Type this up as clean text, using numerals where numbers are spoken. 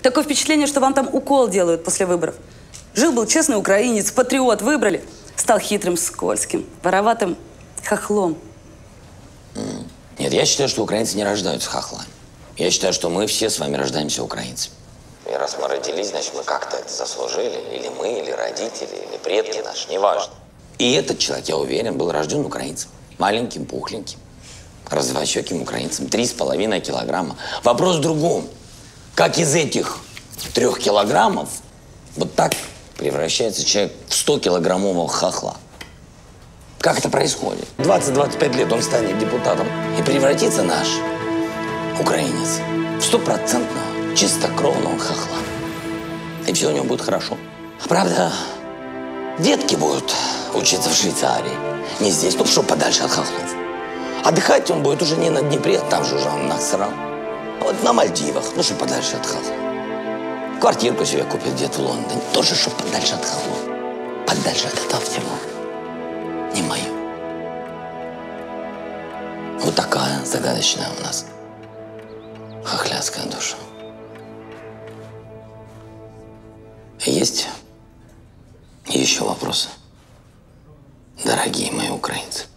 Такое впечатление, что вам там укол делают после выборов. Жил-был честный украинец, патриот, выбрали. Стал хитрым, скользким, вороватым хохлом. Нет, я считаю, что украинцы не рождаются хохлами. Я считаю, что мы все с вами рождаемся украинцами. И раз мы родились, значит, мы как-то это заслужили. Или мы, или родители, или предки наши, неважно. И этот человек, я уверен, был рожден украинцем. Маленьким, пухленьким, розовощеким украинцем. 3,5 килограмма. Вопрос в другом. Как из этих 3 килограммов вот так превращается человек в 100-килограммового хохла? Как это происходит? 20-25 лет он станет депутатом и превратится наш украинец в 100% чистокровного хохла. И все у него будет хорошо. Правда, детки будут учиться в Швейцарии. Не здесь, ну что подальше от хохлов. Отдыхать он будет уже не на Днепре, там же уже он насрал. А вот на Мальдивах, ну что подальше от хохлов. Квартирку себе купит где-то в Лондоне, тоже что подальше от хохлов. Подальше от этого всего. Не мое. Вот такая загадочная у нас хохлядская душа. Есть еще вопросы, дорогие мои украинцы?